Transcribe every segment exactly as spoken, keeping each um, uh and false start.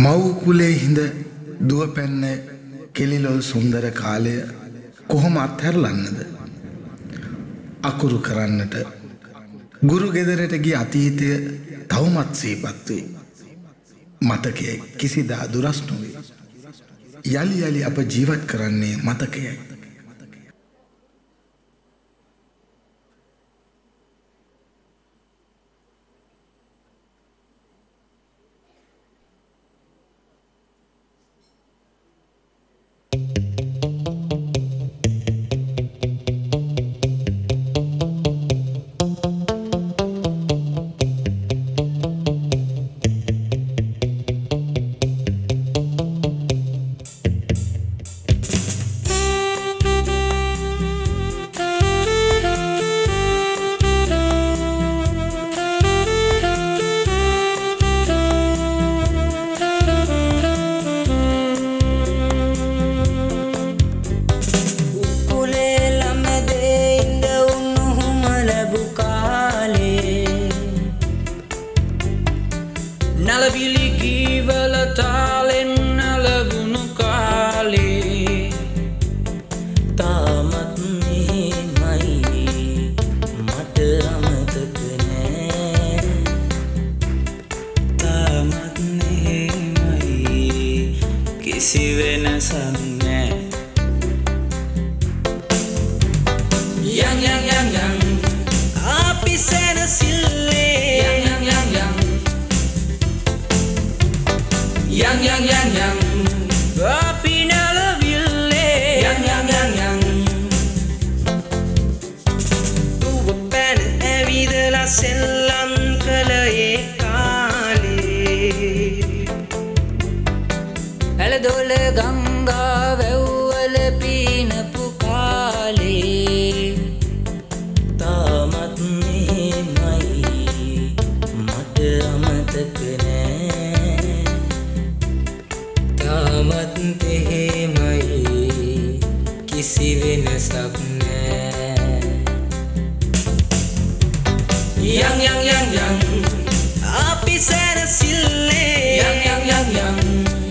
මව් කුලේ හිඳ දුව පැන්න කෙලිලොල් සුන්දර කාලය කොහොම අත්හැරලන්නද? අකුරු කරන්නට ගුරු ගෙදරට ගිය අතීතය තවමත් සිහිපත් වේ. මතකයේ කිසිදා දුරස් නොවේ. යලි යලි අප ජීවත් කරන්නේ මතකයයි. නලවිලි කීවල තාලෙන් නලවුණු කාලේ තාමත් මෙහෙමයි මට අමතක නෑ. තාමත් මෙහෙමයි කිසි වෙනසක් නෑ. යන් යන් යන් යන් අපි සැනසෙල්ලේ යන් යන් යන් යන් Yang yang yang yang api nalaville yang yang yang yang tuwa pen evidela sellam kala e kale aladola ganga vewwala pinapu kale tamat mehemai mata amataka තාමත් එහෙමයි කිසි වෙනසක් නෑ. යන් යන් යන් යන් අපි සැනසෙල්ලේ යන් යන් යන් යන්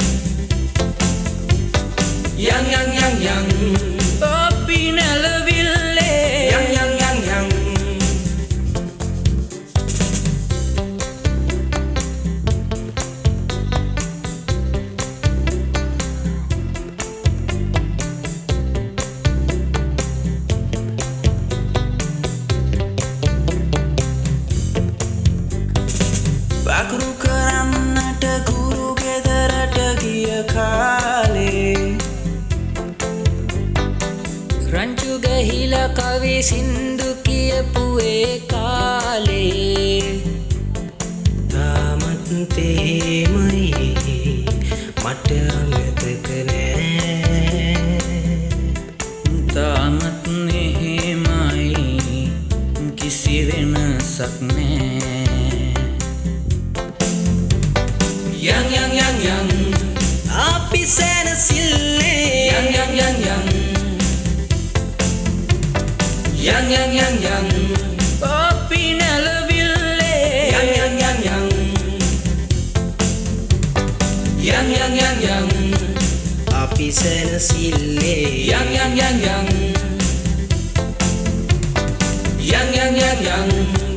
යන් යන් යන් යන් අපි නැලවිල්ලේ යන් යන් යන් යන් අකුරු කරන්නට ගුරු ගෙදරට ගිය කාලේ රංචු ගහිලා කවි සින්දු කියපු ඒ කාලේ තාමත් තේමයි මට අමතක නෑ. තාමත් එහෙමයි කිසි වෙනසක් නෑ. Yang yang yang yang api sැනසෙල්ලේ yang yang yang yang yang yang yang yang api නැලවිල්ලේ yang yang yang yang yang yang yang yang api sැනසෙල්ලේ yang yang yang yang yang yang yang yang